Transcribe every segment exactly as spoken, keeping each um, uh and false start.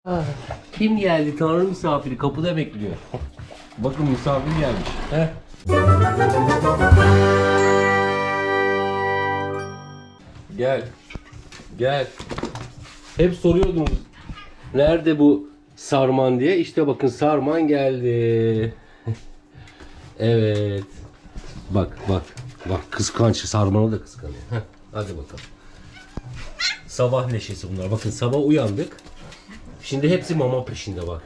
Ah, kim geldi? Tanrı misafiri kapıda bekliyor. Bakın misafir gelmiş. Heh. Gel. Gel. Hep soruyordunuz nerede bu Sarman diye. İşte bakın Sarman geldi. Evet. Bak bak. Bak kıskanç. Sarman'ı da kıskanıyor. Heh. Hadi bakalım. Sabah neşesi bunlar. Bakın sabah uyandık. Şimdi hepsi mama peşinde bak.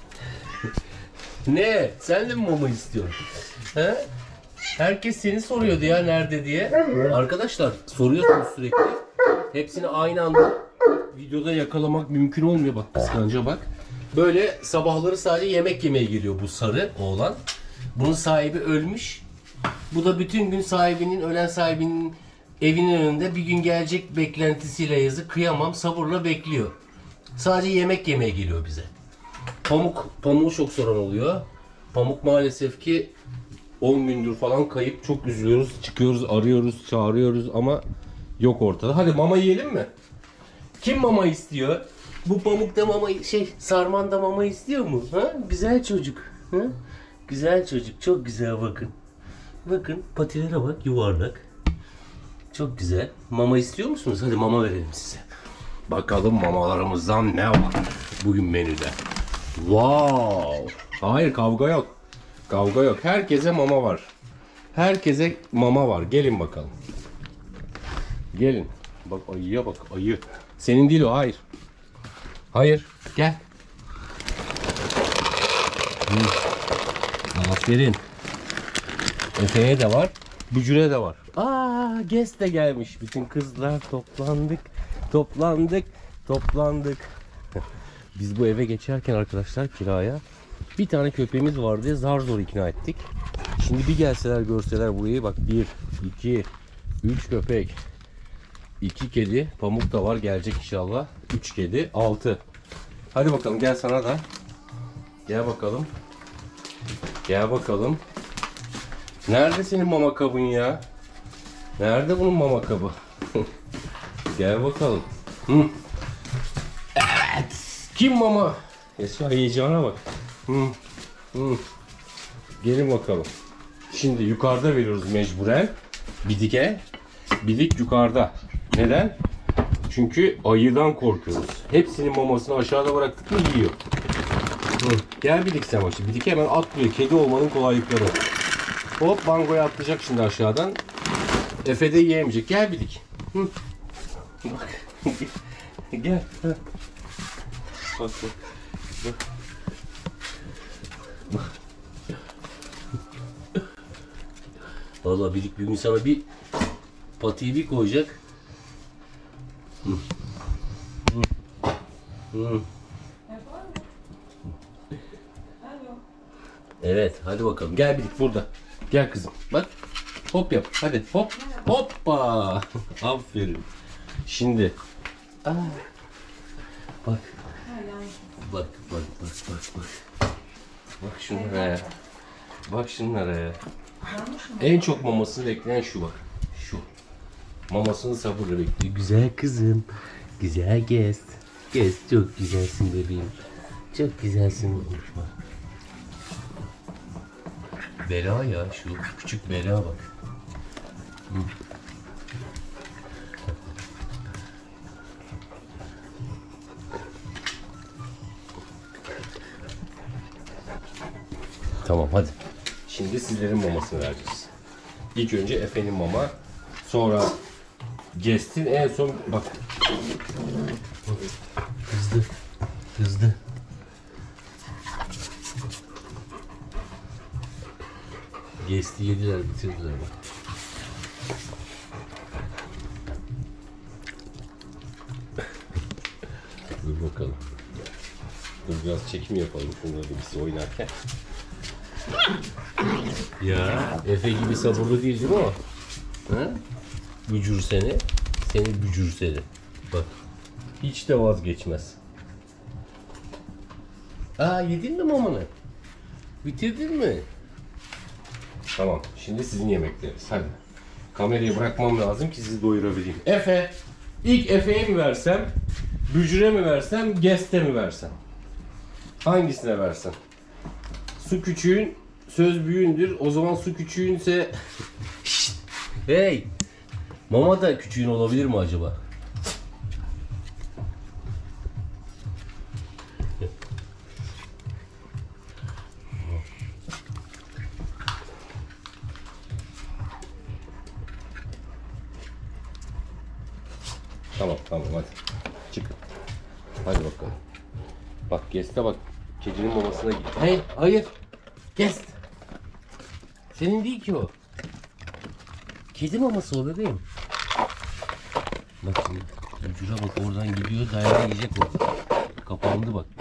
Ne? Sen de mi mama istiyorsun? He? Herkes seni soruyordu ya nerede diye. Arkadaşlar soruyorsunuz sürekli. Hepsini aynı anda videoda yakalamak mümkün olmuyor. Bak kıskanca bak. Böyle sabahları sadece yemek yemeye geliyor bu sarı oğlan. Bunun sahibi ölmüş. Bu da bütün gün sahibinin, ölen sahibinin evinin önünde bir gün gelecek beklentisiyle yazık. Kıyamam, sabırla bekliyor. Sadece yemek yemeye geliyor bize. Pamuk, pamuğu çok soran oluyor. Pamuk maalesef ki on gündür falan kayıp. Çok üzülüyoruz. Çıkıyoruz, arıyoruz, çağırıyoruz ama yok ortada. Hadi mama yiyelim mi? Kim mama istiyor? Bu Pamuk da mama, şey Sarman da mama istiyor mu? Ha? Güzel çocuk. Ha? Güzel çocuk. Çok güzel bakın. Bakın patilere bak, yuvarlak. Çok güzel. Mama istiyor musunuz? Hadi mama verelim size. Bakalım mamalarımızdan ne var bugün menüde. Wow. Hayır, kavga yok. Kavga yok. Herkese mama var. Herkese mama var. Gelin bakalım. Gelin. Bak ayıya bak, ayı. Senin değil o, hayır. Hayır. Gel. Hmm. Aferin. Efe'ye de var. Bücüre de var. Aa, guest de gelmiş. Bütün kızlar toplandık. Toplandık. Toplandık. Biz bu eve geçerken arkadaşlar kiraya bir tane köpeğimiz var diye zar zor ikna ettik. Şimdi bir gelseler görseler burayı, bak bir, iki, üç köpek, iki kedi, Pamuk da var gelecek inşallah. üç kedi, altı. Hadi bakalım gel sana da. Gel bakalım. Gel bakalım. Nerede senin mama kabın ya? Nerede bunun mama kabı? Gel bakalım. Hı. Evet. Kim mama? Esra yiyeceğine bak. Hı. Hı. Gelin bakalım. Şimdi yukarıda veriyoruz mecburen. Bidike. Bidik yukarıda. Neden? Çünkü ayıdan korkuyoruz. Hepsinin mamasını aşağıda bıraktık mı yiyor. Hı. Gel Bidik sen bak. Bidik hemen atlıyor. Kedi olmanın kolaylıkları. Hop bangoya atlayacak şimdi aşağıdan. Efe de yiyemeyecek. Gel Bidik. Hı. Bak. Gel. Bak bak. Bak. Bak. Vallahi Bidik bir gün sana bir patiyi bir koyacak. Hı. Hı. Hı. Evet, hadi bakalım. Gel Bidik burada. Gel kızım. Bak. Hop yap. Hadi hop. Hoppa. Aferin. Şimdi. Aa. Bak. Bak bak bak bak bak. Bak şunlara. Bak şunlara. En çok mamasını bekleyen şu bak. Şu. Mamasını sabırla bekliyor. Güzel kızım. Güzel guest. Guest çok güzelsin bebeğim. Çok güzelsin. Bak. Bela ya, şu küçük bela bak. Hı. Tamam hadi. Şimdi sizlerin mamasını vereceğiz. İlk önce Efe'nin mama, sonra Guest'in, en son bak. Hızlı. Hızlı. Guest'i yediler, bitirdiler bak. Dur bakalım. Dur biraz çekim yapalım şunları birisi oynarken. Ya Efe gibi sabırlı değil değil mi o? Ha? Bücür seni. Seni bücür seni. Bak. Hiç de vazgeçmez. Aa, yedin mi mamanı? Bitirdin mi? Tamam. Şimdi sizin yemekleriniz. Hadi. Kamerayı bırakmam lazım ki sizi doyurabileyim. Efe. İlk Efe'ye mi versem? Bücüre mi versem, Guest'e mi versem? Hangisine versem? Su küçüğün, söz büyüğündür. O zaman su küçüğünse... Hey! Mama da küçüğün olabilir mi acaba? Tamam tamam hadi. Çık. Hadi bakalım. Bak Guest'e bak. Kedinin mamasına git. Hayır hayır. Guest. Senin değil ki o. Kedi maması o bebeğim. Bak şimdi. Ucuna bak oradan gidiyor. Dayağı yiyecek o. Kapandı bak.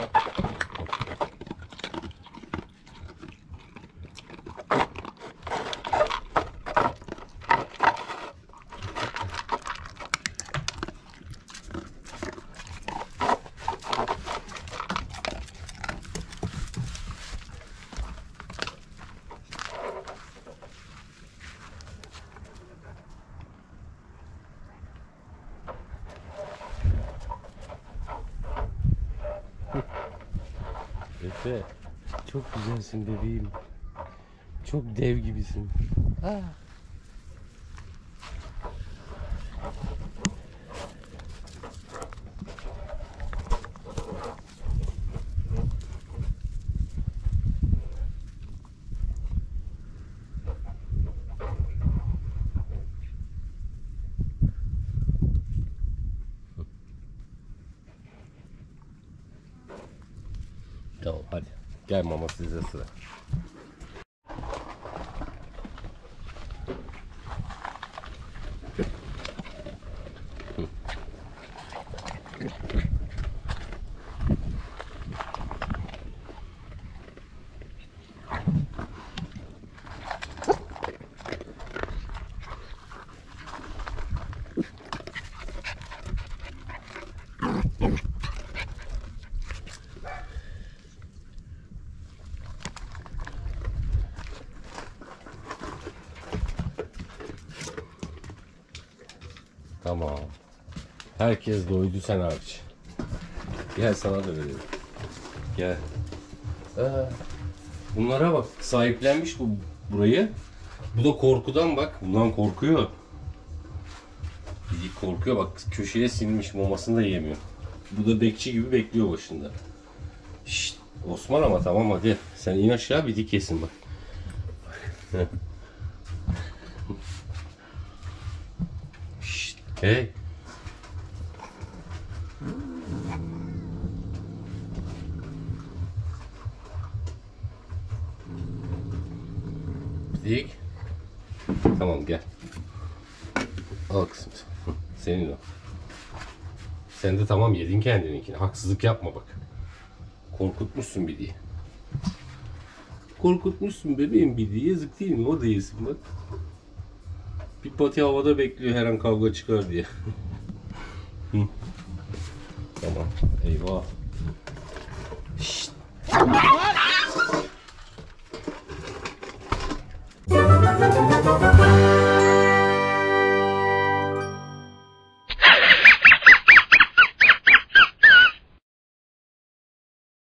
Efe, çok güzelsin bebeğim. Çok dev gibisin. Ah. Tamam hadi. Gel mama size sıra. Tamam. Herkes doydu sen hariç. Gel sana da verelim. Gel. Aa, bunlara bak. Sahiplenmiş bu burayı. Bu da korkudan bak. Bundan korkuyor. Bir korkuyor bak. Köşeye sinmiş. Mamasını da yemiyor. Bu da bekçi gibi bekliyor başında. Şşt. Osman ama tamam hadi. Sen in aşağı bir dik yesin bak. Şşt. Hey. Dik. Tamam gel. Al kızım. Senin o. Sen de tamam yedin kendininkini. Haksızlık yapma bak. Korkutmuşsun bir diye. Korkutmuşsun bebeğim bir diye. Yazık değil mi? O da yesin bak. Bir pati havada bekliyor her an kavga çıkar diye. Tamam. Eyvah. Şşt. Thank you.